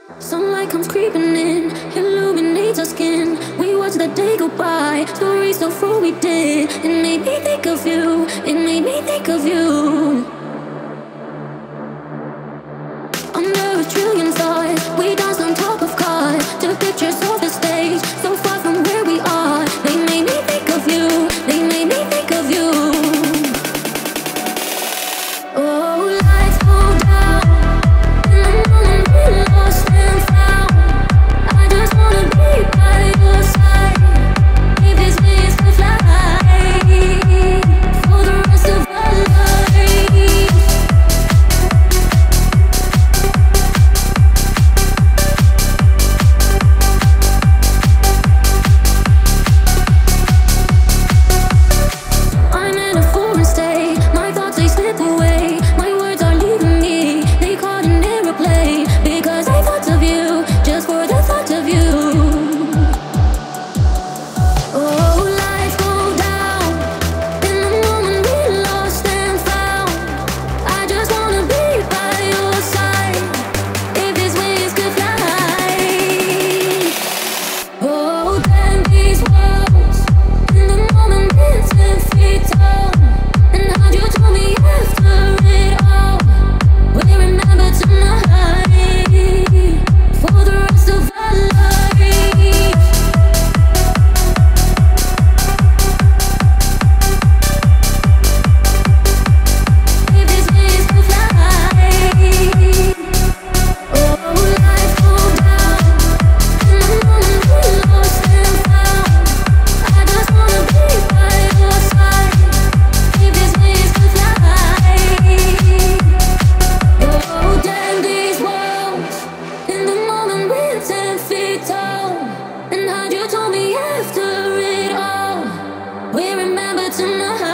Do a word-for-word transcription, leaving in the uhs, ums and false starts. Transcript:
Sunlight comes creeping in, illuminates our skin. We watch the day go by, stories so full we did. It made me think of you, it made me think of you. Under a trillion stars, we danced on top of cars. Took pictures of the stage, so far from where we are. They made me think of you, they made me think of you. Oh, lights go down, in the moment we lost and found. I just wanna be by your side. If it's wings to fly for the rest of our lives. I'm in a foreign state, my thoughts they slip away. My words are leaving me, they caught an aeroplane. Because I thought of you, just for the thought of you. Oh, lights go down, in the moment we lost and found. I just wanna be by your side, if his wings could fly. Oh, then these walls, in the moment we're ten feet tall. And how you told me after it all, we remember tonight for the rest of our lives. If his wings could fly. Oh, lights go down, in the moment we lost and found. I just wanna be by your side, if his wings could fly. Oh, damn these walls, in the moment we're ten feet tall. And how you told me after it all, we remember tonight.